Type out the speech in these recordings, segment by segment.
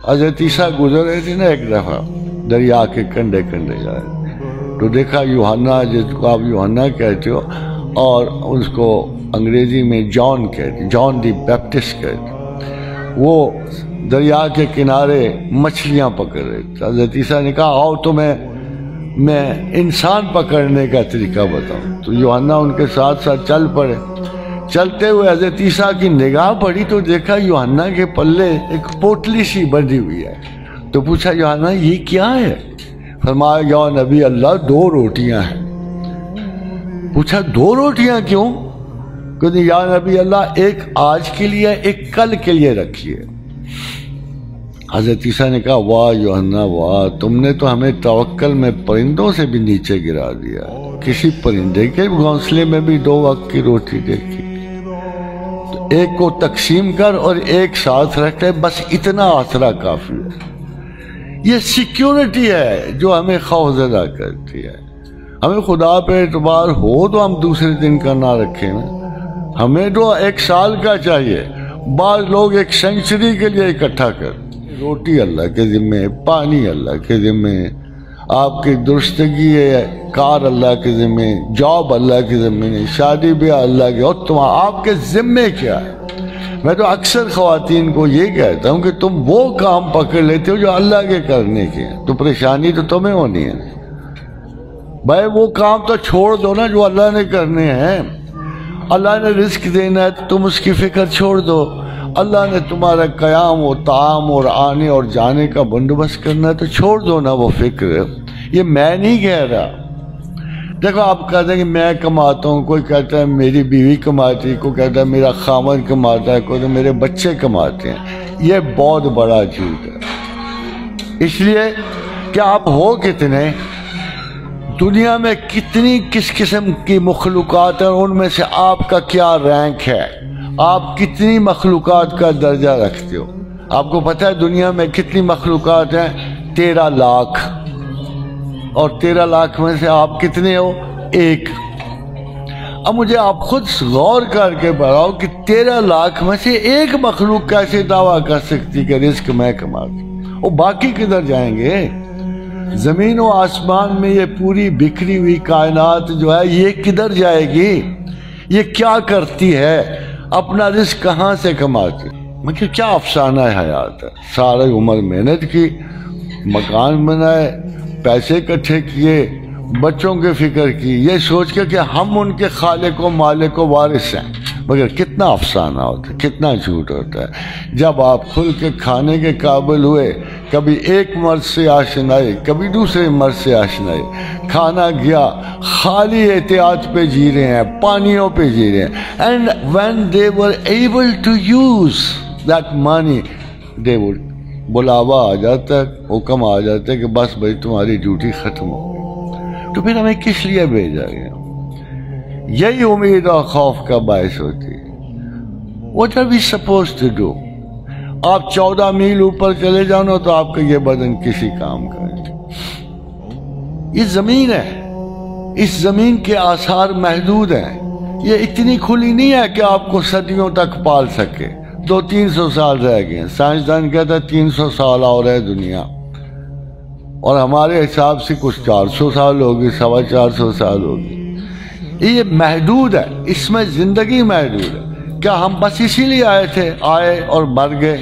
حضرت عیسیٰ گزر رہے تھے نا ایک دفعہ دریا کے کنڈے کنڈے جا رہے تو دیکھا یوحنا، جس کو آپ یوحنا کہتے ہو، اور اس کو انگریزی میں جان کہتے، جان دی بیپٹسٹ کہتے، وہ دریا کے کنارے مچھلیاں پکڑ رہے تھے۔ حضرت عیسیٰ نے کہا آؤ تو میں انسان پکڑنے کا طریقہ بتاؤں، تو یوحنا ان کے ساتھ ساتھ چل پڑے۔ چلتے ہوئے حضرت عیسیٰ کی نگاہ پڑی تو دیکھا یوحنا کے پلے ایک پوٹلی سی بندھی ہوئی ہے، تو پوچھا یوحنا یہ کیا ہے؟ فرمایا یا نبی اللہ 2 روٹیاں ہیں۔ پوچھا 2 روٹیاں کیوں؟ کہ یا نبی اللہ ایک آج کے لیے ایک کل کے لیے رکھیے۔ حضرت عیسیٰ نے کہا واہ یوحنا واہ، تم نے تو ہمیں توکل میں پرندوں سے بھی نیچے گرا دیا، کسی پرندے کے گھونسلے میں بھی 2 وقت کی روٹی دیکھی، تو ایک کو تقسیم کر اور ایک ساتھ رکھ لے، بس اتنا آسرا کافی ہے۔ یہ سیکیورٹی ہے جو ہمیں خوف زدہ کرتی ہے۔ ہمیں خدا پہ اعتبار ہو تو ہم دوسرے دن کا نہ رکھیں نا، ہمیں تو 1 سال کا چاہیے، بعض لوگ 1 سینچری کے لیے اکٹھا کر۔ روٹی اللہ کے ذمے، پانی اللہ کے ذمے، آپ کی درستگی ہے کار اللہ کے ذمے، جاب اللہ کے ذمے نہیں، شادی بیاہ اللہ کے، اور تم آپ کے ذمے کیا ہے؟ میں تو اکثر خواتین کو یہ کہتا ہوں کہ تم وہ کام پکڑ لیتے ہو جو اللہ کے کرنے کے ہیں، تو پریشانی تو تمہیں ہونی ہے بھائی، وہ کام تو چھوڑ دو نا جو اللہ نے کرنے ہیں۔ اللہ نے رزق دینا ہے تو تم اس کی فکر چھوڑ دو، اللہ نے تمہارا قیام و طعام اور آنے اور جانے کا بندوبست کرنا ہے تو چھوڑ دو نا وہ فکر۔ یہ میں نہیں کہہ رہا، دیکھو آپ کہتے ہیں کہ میں کماتا ہوں، کوئی کہتا ہے میری بیوی کماتی ہے، کوئی کہتا ہے میرا خامد کماتا ہے، کوئی تو میرے بچے کماتے ہیں، یہ بہت بڑا جھوٹ ہے۔ اس لیے کہ آپ ہو کتنے، دنیا میں کتنی کس قسم کی مخلوقات ہیں، ان میں سے آپ کا کیا رینک ہے، آپ کتنی مخلوقات کا درجہ رکھتے ہو؟ آپ کو پتہ ہے دنیا میں کتنی مخلوقات ہیں؟ 13 لاکھ، اور 13 لاکھ میں سے آپ کتنے ہو؟ 1۔ اب مجھے آپ خود غور کر کے بتاؤ کہ 13 لاکھ میں سے 1 مخلوق کیسے دعویٰ کر سکتی کہ رزق میں کماتی، وہ باقی کدھر جائیں گے؟ زمین و آسمان میں یہ پوری بکھری ہوئی کائنات جو ہے یہ کدھر جائے گی؟ یہ کیا کرتی ہے؟ اپنا رزق کہاں سے کماتی؟ مجھے کیا افسانہ حیات ہے، ساری عمر محنت کی، مکان بنائے، پیسے اکٹھے کیے، بچوں کی فکر کی، یہ سوچ کے کہ ہم ان کے خالق و مالک و وارث ہیں، مگر کتنا افسانہ ہوتا ہے، کتنا جھوٹ ہوتا ہے۔ جب آپ کھل کے کھانے کے قابل ہوئے، کبھی ایک مرد سے آشنائی، کبھی دوسرے مرد سے آشنائی، کھانا گیا، خالی احتیاط پہ جی رہے ہیں، پانیوں پہ جی رہے ہیں، and when they were able to use that money they would بلاوا آ جاتا ہے، حکم آ جاتا ہے کہ بس بھائی تمہاری ڈیوٹی ختم ہو گئی، تو پھر ہمیں کس لیے بھیجا گیا؟ یہی امید اور خوف کا باعث ہوتی ہے۔ What are we supposed to do؟ آپ 14 میل اوپر چلے جاؤ نا تو آپ کا یہ بدن کسی کام کا نہیں۔ یہ زمین ہے، اس زمین کے آثار محدود ہیں، یہ اتنی کھلی نہیں ہے کہ آپ کو صدیوں تک پال سکے۔ 200-300 سال رہ گئے ہیں، سائنسدان کہتا ہے 300 سال اور ہے دنیا، اور ہمارے حساب سے کچھ 400 سال ہوگی، 450 سال ہوگی۔ یہ محدود ہے، اس میں زندگی محدود ہے۔ کیا ہم بس اسی لیے آئے اور مر گئے؟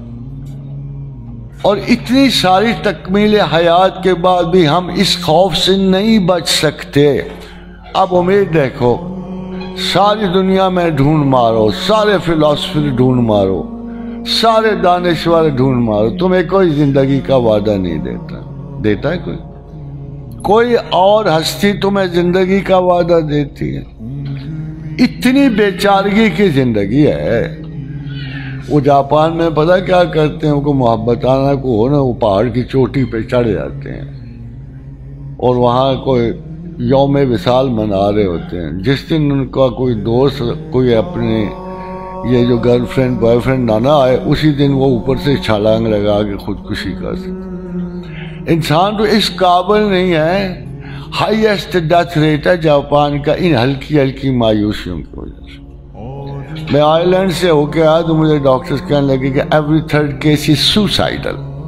اور اتنی ساری تکمیل حیات کے بعد بھی ہم اس خوف سے نہیں بچ سکتے۔ اب امید دیکھو، ساری دنیا میں ڈھونڈ مارو، سارے فلسفے ڈھونڈ مارو، سارے دانشور ڈھونڈ مارو، تمہیں کوئی زندگی کا وعدہ نہیں دیتا ہے کوئی اور ہستی تمہیں زندگی کا وعدہ دیتی ہے؟ اتنی بیچارگی کی زندگی ہے۔ وہ جاپان میں پتہ کیا کرتے ہیں، کو محبتانہ کو ہو نا، وہ پہاڑ کی چوٹی پہ چڑھ جاتے ہیں اور وہاں کوئی یوم وصال منا رہے ہوتے ہیں۔ جس دن ان کا کوئی دوست، کوئی اپنے یہ جو گرل فرینڈ بوائے فرینڈ نہ آئے، اسی دن وہ اوپر سے چھلانگ لگا کے خودکشی کر سکتے۔ انسان تو اس قابل نہیں ہے۔ ہائیسٹ ڈیتھ ریٹ ہے جاپان کا ان ہلکی ہلکی مایوسیوں کی وجہ سے۔ میں آئرلینڈ سے ہو کے آیا تو مجھے ڈاکٹرز کہنے لگے کہ every 3rd case is suicidal.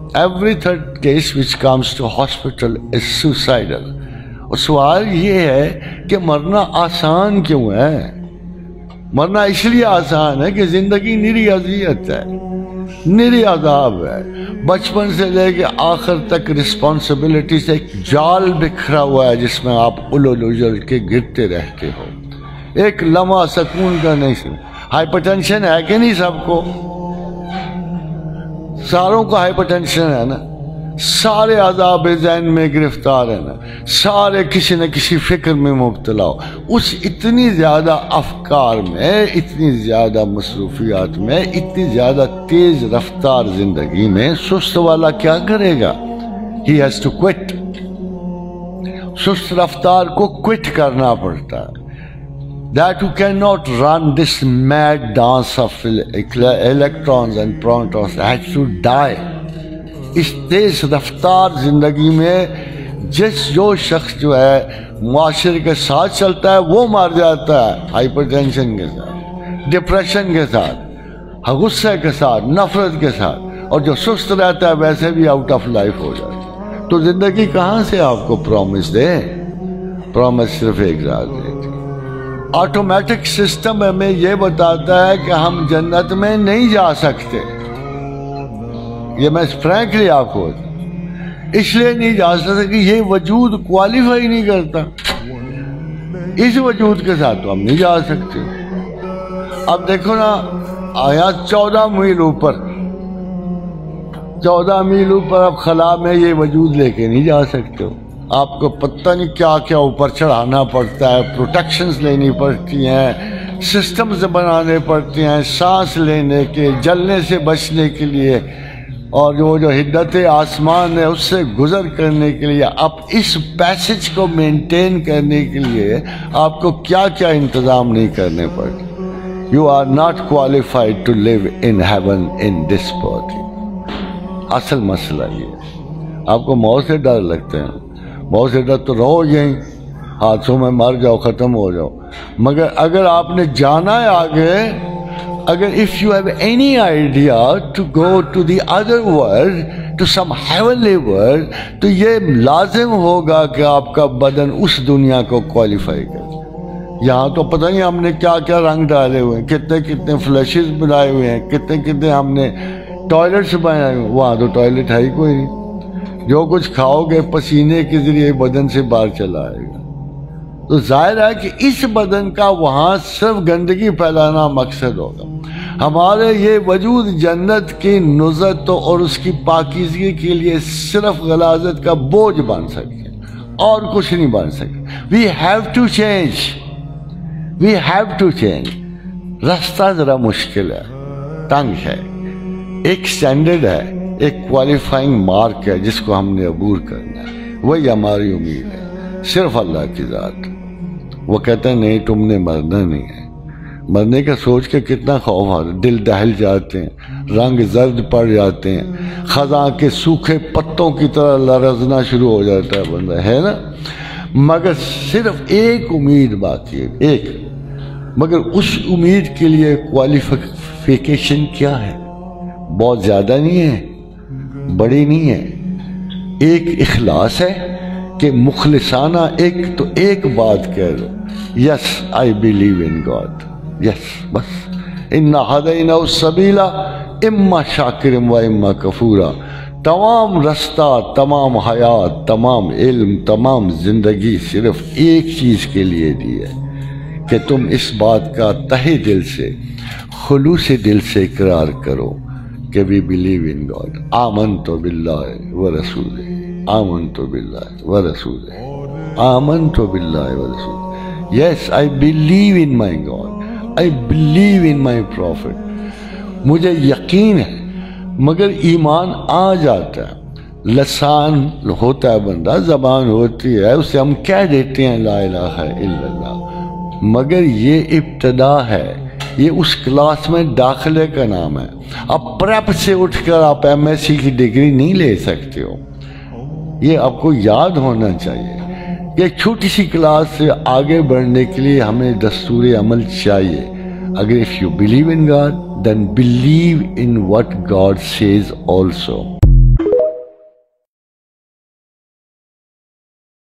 Every third case which comes to hospital is suicidal. اور سوال یہ ہے کہ مرنا آسان کیوں ہے؟ مرنا اس لیے آسان ہے کہ زندگی نری اذیت ہے، نری عذاب ہے. بچپن سے لے کے آخر تک رسپانسبلٹی سے ایک جال بکھرا ہوا ہے جس میں آپ الجھ الجھ کے گرتے رہتے ہو. ایک لمحہ سکون کا نہیں. ہائپر ٹینشن ہے کہ نہیں سب کو؟ ساروں کو ہائپر ٹینشن ہے نا. سارے عذاب ذہن میں گرفتار ہیں نا. سارے کسی نہ کسی فکر میں مبتلا ہو. اس اتنی زیادہ افکار میں، اتنی زیادہ مصروفیات میں، اتنی زیادہ تیز رفتار زندگی میں سست والا کیا کرے گا؟ He has to quit. سست رفتار کو quit کرنا پڑتا ہے. That who cannot run this mad dance of electrons and protons has to die. اس تیز رفتار زندگی میں جو شخص جو ہے معاشرے کے ساتھ چلتا ہے وہ مر جاتا ہے. ہائپر ٹینشن کے ساتھ، ڈپریشن کے ساتھ، غصے کے ساتھ، نفرت کے ساتھ. اور جو سست رہتا ہے ویسے بھی آؤٹ آف لائف ہو جاتا ہے. تو زندگی کہاں سے آپ کو پرومس دے؟ پرومس صرف ایک رات دیتی. آٹومیٹک سسٹم ہمیں یہ بتاتا ہے کہ ہم جنت میں نہیں جا سکتے. یہ میں فرینکلی آپ کو اس لیے نہیں جا سکتے کہ یہ وجود کوالیفائی نہیں کرتا. اس وجود کے ساتھ تو ہم نہیں جا سکتے. اب دیکھو نا، آیا 14 میل اوپر، 14 میل اوپر اب خلا میں یہ وجود لے کے نہیں جا سکتے ہو. آپ کو پتہ نہیں کیا کیا اوپر چڑھانا پڑتا ہے، پروٹیکشنز لینی پڑتی ہیں، سسٹمز بنانے پڑتے ہیں سانس لینے کے، جلنے سے بچنے کے لیے، اور جو حدت آسمان ہے اس سے گزر کرنے کے لیے. اب اس پیسج کو مینٹین کرنے کے لیے آپ کو کیا کیا انتظام نہیں کرنے پڑتے. You are not qualified to live in heaven in this body. اصل مسئلہ یہ ہے. آپ کو موت سے ڈر لگتے ہیں، موت سے ڈر تو رہو یہیں، حادثوں میں مر جاؤ، ختم ہو جاؤ. مگر اگر آپ نے جانا ہے آگے، اگر if you have any idea to go to the other world, to some heavenly world, تو یہ لازم ہوگا کہ آپ کا بدن اس دنیا کو کوالیفائی کرے. یہاں تو پتہ نہیں ہم نے کیا کیا رنگ ڈالے ہوئے ہیں، کتنے کتنے فلیشز بنائے ہوئے ہیں، کتنے کتنے ہم نے ٹوائلٹس بنائے ہوئے ہیں. وہاں تو ٹوائلٹ ہے ہی کوئی نہیں. جو کچھ کھاؤ گے پسینے کے ذریعے بدن سے باہر چلا آئے گا. تو ظاہر ہے کہ اس بدن کا وہاں صرف گندگی پھیلانا مقصد ہوگا. ہمارے یہ وجود جنت کی نزت اور اس کی پاکیزگی کے لیے صرف غلاظت کا بوجھ بن سکے، اور کچھ نہیں بن سکے. We have to change. We have to change. راستہ ذرا مشکل ہے، تنگ ہے. ایک سٹینڈرڈ ہے، ایک کوالیفائنگ مارک ہے جس کو ہم نے عبور کرنا ہے. وہی ہماری امید ہے، صرف اللہ کی ذات. وہ کہتے ہیں نہیں، تم نے مرنا نہیں ہے. مرنے کا سوچ کے کتنا خوف آتا ہے، دل دہل جاتے ہیں، رنگ زرد پڑ جاتے ہیں، خزاں کے سوکھے پتوں کی طرح لرزنا شروع ہو جاتا ہے بندہ، ہے نا. مگر صرف ایک امید باقی ہے، ایک. مگر اس امید کے لیے کوالیفیکیشن کیا ہے؟ بہت زیادہ نہیں ہے، بڑی نہیں ہے. ایک اخلاص ہے کہ مخلصانہ ایک بات کہہ دو، یس آئی بلیو ان گاڈ. یس، بس. اِنَّا هَدَيْنَاهُ السَّبِيلَ اِمَّا شَاكِرٍ وَإِمَّا كَفُورًا. تمام رستہ، تمام حیات، تمام علم، تمام زندگی صرف ایک چیز کے لیے دی ہے کہ تم اس بات کا تہہ دل سے، خلوص دل سے اقرار کرو کہ we believe in God. آمنت باللہ ورسولہ، آمنت باللہ ورسولہ، آمنت باللہ ورسولہ. Yes, I believe in my God. I believe in my prophet. مجھے یقین ہے. مگر ایمان آ جاتا ہے، لسان ہوتا ہے بندہ، زبان ہوتی ہے، اسے ہم کہہ دیتے ہیں لا الہ الا اللہ. مگر یہ ابتدا ہے، یہ اس کلاس میں داخلے کا نام ہے. اب پریپ سے اٹھ کر آپ ایم ایس سی کی ڈگری نہیں لے سکتے ہو. یہ آپ کو یاد ہونا چاہیے کہ ایک چھوٹی سی کلاس سے آگے بڑھنے کے لیے ہمیں دستور عمل چاہیے. اگر if you believe in God, then believe in what God says also.